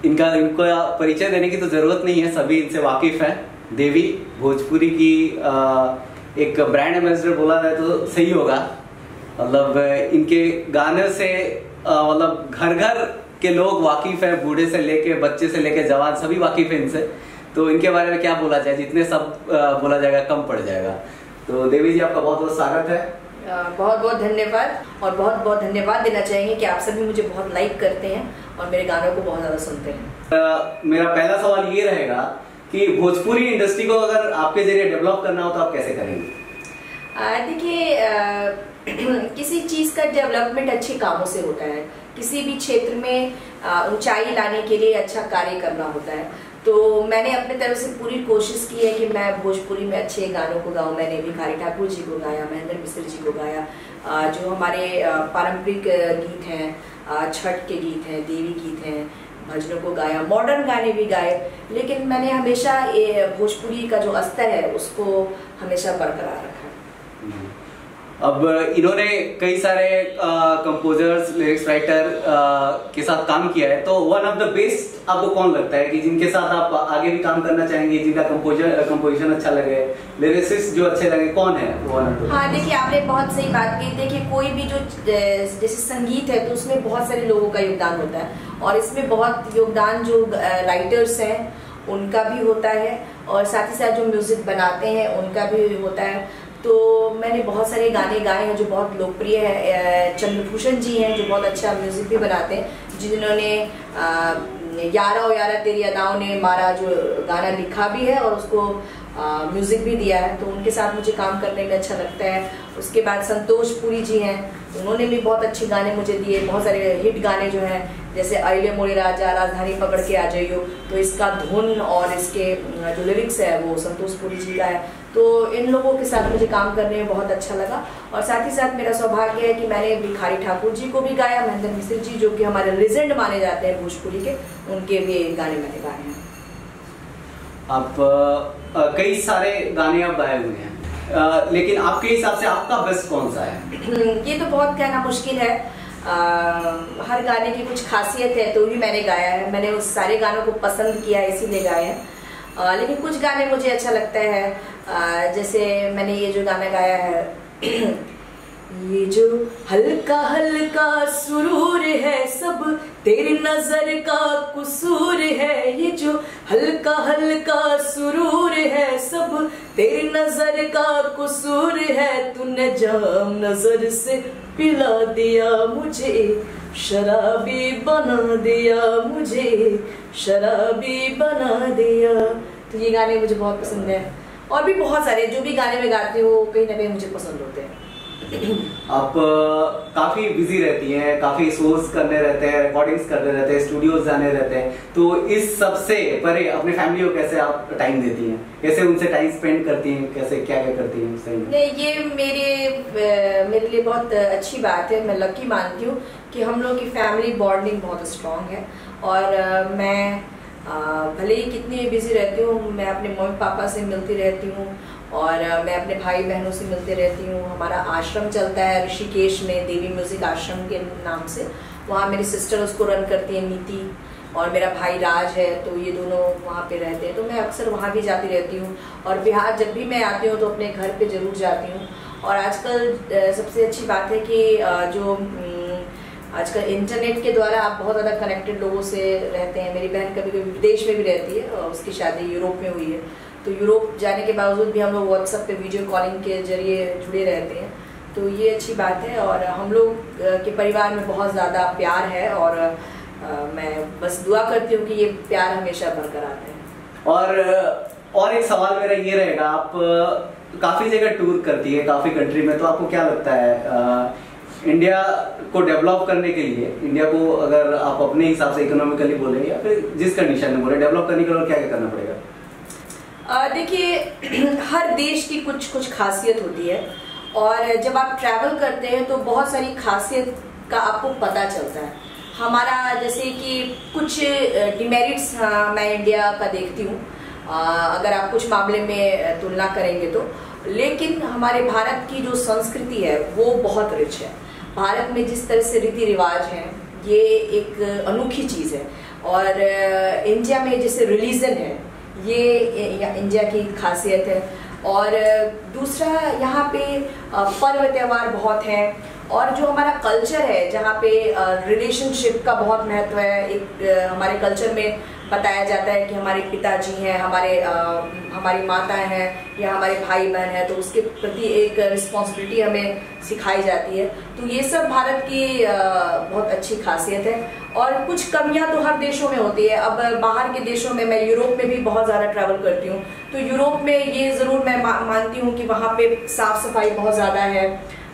इनको परिचय देने की तो जरूरत नहीं है, सभी इनसे वाकिफ हैं। देवी भोजपुरी की एक ब्रांड एम्बेसडर बोला जाए तो सही होगा। मतलब इनके गाने से मतलब घर घर के लोग वाकिफ हैं, बूढ़े से लेके बच्चे से लेके जवान सभी वाकिफ हैं इनसे। तो इनके बारे में क्या बोला जाए, जितने सब बोला जाएगा कम पड़ जाएगा। तो देवी जी आपका बहुत बहुत स्वागत है। बहुत बहुत धन्यवाद, और बहुत बहुत धन्यवाद देना चाहेंगे कि आप सभी मुझे बहुत लाइक करते हैं और मेरे गानों को बहुत ज़्यादा सुनते हैं। मेरा पहला सवाल ये रहेगा कि भोजपुरी इंडस्ट्री को अगर आपके जरिए डेवलप करना हो तो आप कैसे करेंगे? देखिए, किसी चीज़ का डेवलपमेंट अच्छे कामों से होता है। किसी भी क्षेत्र में ऊंचाई लाने के लिए अच्छा कार्य करना होता है। तो मैंने अपने तरफ से पूरी कोशिश की है कि मैं भोजपुरी में अच्छे गानों को गाऊं। मैंने भिखारी ठाकुर जी को गाया, महेंद्र मिश्र जी को गाया, जो हमारे पारंपरिक गीत हैं, छठ के गीत हैं, देवी गीत हैं, भजनों को गाया, मॉडर्न गाने भी गाए। लेकिन मैंने हमेशा भोजपुरी का जो स्तर है उसको हमेशा बरकरार रखा। अब इन्होंने कई सारे कंपोजर्स, लिरिक्स राइटर के साथ काम किया है, तो वन ऑफ द बेस्ट आपको कौन लगता है कि जिनके साथ आप आगे भी काम करना चाहेंगे, जिनका कंपोजिशन अच्छा लगे, लिरिसिस्ट जो अच्छे लगे, कौन है वो? हाँ, देखिए आपने बहुत सही बात की। देखिए कोई भी जो जैसे संगीत है तो उसमें बहुत सारे लोगों का योगदान होता है, और इसमें बहुत योगदान जो राइटर्स हैं उनका भी होता है, और साथ ही साथ जो म्यूजिक बनाते हैं उनका भी होता है। तो मैंने बहुत सारे गाने गाए हैं जो बहुत लोकप्रिय है। चंद्रभूषण जी हैं जो बहुत अच्छा म्यूजिक भी बनाते हैं, जिन्होंने यारा ओ यारा तेरी अदाओं ने मारा जो गाना लिखा भी है और उसको म्यूजिक भी दिया है। तो उनके साथ मुझे काम करने में अच्छा लगता है। उसके बाद संतोष पुरी जी हैं, उन्होंने भी बहुत अच्छे गाने मुझे दिए। बहुत सारे हिट गाने जो हैं, जैसे अइले मोरे राजा, राजधानी पकड़ के आ जाइयो, तो इसका धुन और इसके जो लिरिक्स है वो संतोष पुरी जी का है। तो इन लोगों के साथ मुझे काम करने में बहुत अच्छा लगा। और साथ ही साथ मेरा सौभाग्य है कि मैंने भिखारी ठाकुर जी को भी गाया, महेंद्र मिश्र जी जो कि हमारे लेजेंड माने जाते हैं भोजपुरी के, उनके भी गाने मैंने गाए हैं। आप कई सारे गाने आप गाए हुए हैं, लेकिन आपके हिसाब से आपका बेस्ट कौन सा है? ये तो बहुत कहना मुश्किल है। हर गाने की कुछ खासियत है, तो भी मैंने गाया है। मैंने उस सारे गानों को पसंद किया इसीलिए गाए हैं। लेकिन कुछ गाने मुझे अच्छा लगता है, जैसे मैंने ये जो गाना गाया है ये जो हल्का हल्का सुरूर है सब तेरी नजर का कुसूर है, ये जो हल्का हल्का सुरूर है सब तेरी नजर का कुसूर है, तूने जाम नजर से पिला दिया मुझे, शराबी बना दिया मुझे, शराबी बना दिया। तो ये गाने मुझे बहुत पसंद है, और भी बहुत सारे जो भी गाने में गाती हूँ कहीं ना कहीं मुझे पसंद होते हैं। आप काफी बिजी रहती हैं, काफी शोज करने रहते हैं, रिकॉर्डिंग्स करने रहते हैं, स्टूडियोज जाने रहते हैं, तो इस सब से परे अपने फैमिली को कैसे आप टाइम देती हैं, कैसे उनसे टाइम स्पेंड करती हैं, कैसे क्या क्या करती हैं? सही नहीं, ये मेरे लिए बहुत अच्छी बात है। मैं लकी मानती हूँ कि हम लोग की फैमिली बॉन्डिंग बहुत स्ट्रॉन्ग है। और मैं भले ही कितनी बिजी रहती हूँ, मैं अपने मम्मी पापा से मिलती रहती हूँ, और मैं अपने भाई बहनों से मिलती रहती हूँ। हमारा आश्रम चलता है ऋषिकेश में, देवी म्यूजिक आश्रम के नाम से। वहाँ मेरी सिस्टर उसको रन करती है, नीति, और मेरा भाई राज है, तो ये दोनों वहाँ पे रहते हैं। तो मैं अक्सर वहाँ भी जाती रहती हूँ, और बिहार जब भी मैं आती हूँ तो अपने घर पे ज़रूर जाती हूँ। और आजकल सबसे अच्छी बात है कि जो आजकल इंटरनेट के द्वारा आप बहुत ज़्यादा कनेक्टेड लोगों से रहते हैं। मेरी बहन कभी कभी विदेश में भी रहती है, और उसकी शादी यूरोप में हुई है, तो यूरोप जाने के बावजूद भी हम लोग व्हाट्सएप पे वीडियो कॉलिंग के जरिए जुड़े रहते हैं। तो ये अच्छी बात है, और हम लोग के परिवार में बहुत ज़्यादा प्यार है, और मैं बस दुआ करती हूँ कि ये प्यार हमेशा बरकरार रहे। और एक सवाल मेरा ये रहेगा, आप काफ़ी जगह टूर करती है, काफ़ी कंट्री में, तो आपको क्या लगता है इंडिया को डेवलप करने के लिए, इंडिया को अगर आप अपने हिसाब से इकोनॉमिकली बोले या फिर जिस कंडीशन में बोले, डेवलप करने के लिए क्या क्या करना पड़ेगा? देखिए, हर देश की कुछ कुछ खासियत होती है, और जब आप ट्रैवल करते हैं तो बहुत सारी खासियत का आपको पता चलता है। हमारा जैसे कि कुछ डिमेरिट्स मैं इंडिया का देखती हूँ, अगर आप कुछ मामले में तुलना करेंगे तो, लेकिन हमारे भारत की जो संस्कृति है वो बहुत रिच है। भारत में जिस तरह से रीति रिवाज हैं, ये एक अनोखी चीज़ है, और इंडिया में जैसे रिलीजन है, ये इंडिया की खासियत है। और दूसरा, यहाँ पे पर्व त्यौहार बहुत हैं, और जो हमारा कल्चर है जहाँ पे रिलेशनशिप का बहुत महत्व है। एक हमारे कल्चर में बताया जाता है कि हमारे पिताजी हैं, हमारी माताएं हैं या हमारे भाई बहन हैं, तो उसके प्रति एक रिस्पॉन्सिबिलिटी हमें सिखाई जाती है। तो ये सब भारत की बहुत अच्छी खासियत है। और कुछ कमियां तो हर देशों में होती है। अब बाहर के देशों में, मैं यूरोप में भी बहुत ज़्यादा ट्रैवल करती हूँ, तो यूरोप में ये ज़रूर मैं मानती हूँ कि वहाँ पे साफ़ सफाई बहुत ज़्यादा है,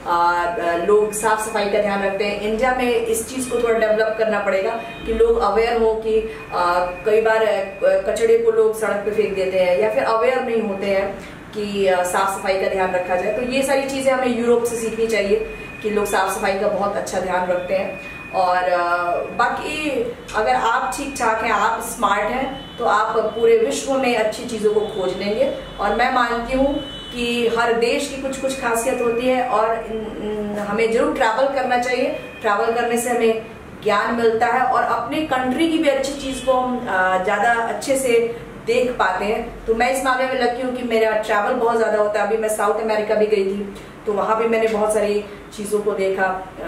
लोग साफ सफाई का ध्यान रखते हैं। इंडिया में इस चीज़ को थोड़ा डेवलप करना पड़ेगा कि लोग अवेयर हो कि कई बार कचड़े को लोग सड़क पे फेंक देते हैं या फिर अवेयर नहीं होते हैं कि साफ सफाई का ध्यान रखा जाए। तो ये सारी चीज़ें हमें यूरोप से सीखनी चाहिए कि लोग साफ सफाई का बहुत अच्छा ध्यान रखते हैं। और बाकी अगर आप ठीक ठाक हैं, आप स्मार्ट हैं, तो आप पूरे विश्व में अच्छी चीज़ों को खोज लेंगे। और मैं मानती हूँ कि हर देश की कुछ कुछ खासियत होती है और हमें जरूर ट्रैवल करना चाहिए। ट्रैवल करने से हमें ज्ञान मिलता है और अपने कंट्री की भी अच्छी चीज़ को हम ज़्यादा अच्छे से देख पाते हैं। तो मैं इस मामले में लकी हूँ कि मेरा ट्रैवल बहुत ज़्यादा होता है। अभी मैं साउथ अमेरिका भी गई थी, तो वहाँ भी मैंने बहुत सारी चीज़ों को देखा।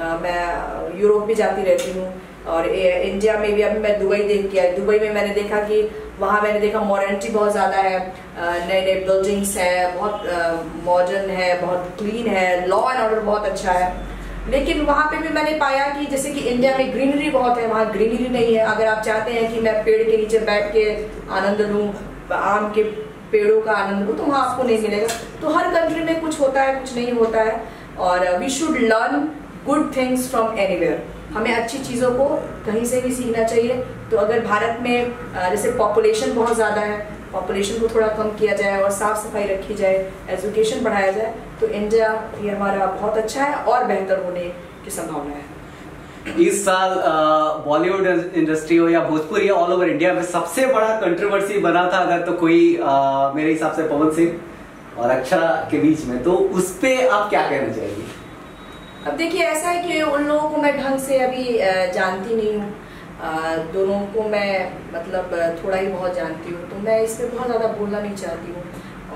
मैं यूरोप भी जाती रहती हूँ, और इंडिया में भी अभी मैं दुबई देख के आई। दुबई में मैंने देखा कि वहाँ मैंने देखा मॉडर्निटी बहुत ज़्यादा है, नए नए बिल्डिंग्स है, बहुत मॉडर्न है, बहुत क्लीन है, लॉ एंड ऑर्डर बहुत अच्छा है। लेकिन वहाँ पे भी मैंने पाया कि जैसे कि इंडिया में ग्रीनरी बहुत है, वहाँ ग्रीनरी नहीं है। अगर आप चाहते हैं कि मैं पेड़ के नीचे बैठ के आनंद लूँ, आम के पेड़ों का आनंद लूँ, तो वहाँ आपको नहीं मिलेगा। तो हर कंट्री में कुछ होता है, कुछ नहीं होता है, और we should learn good things from anywhere. हमें अच्छी चीज़ों को कहीं से भी सीखना चाहिए। तो अगर भारत में जैसे पॉपुलेशन बहुत ज़्यादा है, पॉपुलेशन को थोड़ा कम किया जाए और साफ़ सफाई रखी जाए, एजुकेशन बढ़ाया जाए, तो इंडिया ये हमारा बहुत अच्छा है और बेहतर होने की संभावना है। इस साल बॉलीवुड इंडस्ट्री हो या भोजपुरी ऑल ओवर इंडिया में सबसे बड़ा कंट्रोवर्सी बना था अगर तो कोई मेरे हिसाब से पवन सिंह और अक्षरा के बीच में, तो उस पर आप क्या कहना चाहेंगे? अब देखिए, ऐसा है कि उन लोगों को मैं ढंग से अभी जानती नहीं हूँ। दोनों को मैं मतलब थोड़ा ही बहुत जानती हूँ, तो मैं इस पर बहुत ज़्यादा बोलना नहीं चाहती हूँ।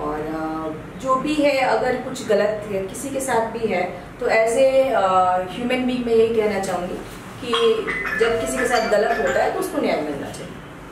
और जो भी है, अगर कुछ गलत है किसी के साथ भी है, तो एज ए ह्यूमन बीइंग मैं यही कहना चाहूँगी कि जब किसी के साथ गलत होता है तो उसको न्याय मिलना चाहिए।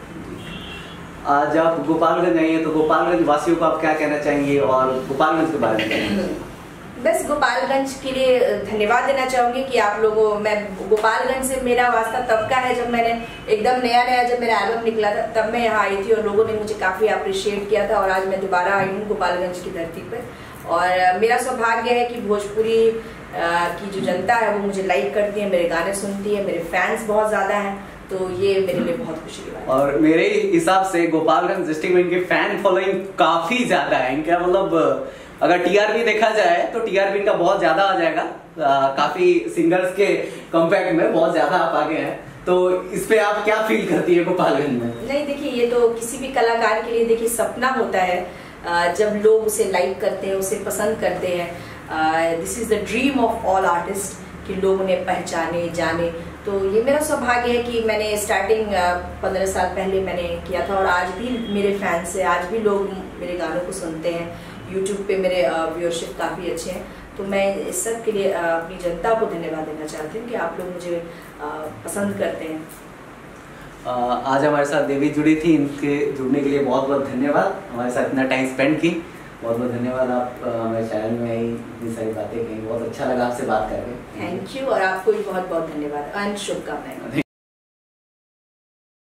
आज आप गोपालगंज आई हैं, तो गोपालगंज वासियों को आप क्या कहना चाहेंगे और गोपालगंज के बारे में? बस गोपालगंज के लिए धन्यवाद देना चाहूँगी कि आप लोगों, मैं गोपालगंज से मेरा वास्ता तब का है जब मैंने एकदम नया जब मेरा एल्बम निकला था, तब मैं यहाँ आई थी और लोगों ने मुझे काफ़ी अप्रिशिएट किया था। और आज मैं दोबारा आई हूँ गोपालगंज की धरती पर, और मेरा सौभाग्य है कि भोजपुरी की जो जनता है वो मुझे लाइक करती है, मेरे गाने सुनती है, मेरे फैंस बहुत ज़्यादा हैं, तो ये मेरे लिए बहुत खुशी की बात है। और मेरे हिसाब से गोपालगंज डिस्ट्रिक्ट में इनकी फैन फॉलोइंग काफ़ी ज़्यादा है। इनका मतलब अगर टीआरपी देखा जाए तो टीआरपी का बहुत ज्यादा आ जाएगा। काफी सिंगर्स के कम्पैक्ट में बहुत ज्यादा आप आगे हैं, तो इस पे आप क्या फील करती है गोपालगंज में? नहीं, देखिए, ये तो किसी भी कलाकार के लिए देखिए सपना होता है जब लोग उसे लाइक करते हैं, उसे पसंद करते हैं। This is the dream of all artist कि लोग उन्हें पहचाने, जाने। तो ये मेरा सौभाग्य है कि मैंने स्टार्टिंग 15 साल पहले मैंने किया था, और आज भी मेरे फैंस हैं, आज भी लोग मेरे गानों को सुनते हैं। यूट्यूब पे मेरे व्यूअरशिप काफ़ी अच्छे हैं। तो मैं इस सब के लिए अपनी जनता को धन्यवाद देना चाहती हूँ कि आप लोग मुझे पसंद करते हैं। आज हमारे साथ देवी जुड़ी थी, इनके जुड़ने के लिए बहुत बहुत धन्यवाद। हमारे साथ इतना टाइम स्पेंड की, बहुत बहुत धन्यवाद। आप हमारे चैनल में आई, इतनी सारी बातें कही, बहुत अच्छा लगा आपसे बात करके। थैंक यू, और आपको भी बहुत बहुत धन्यवाद और शुभकामनाएं।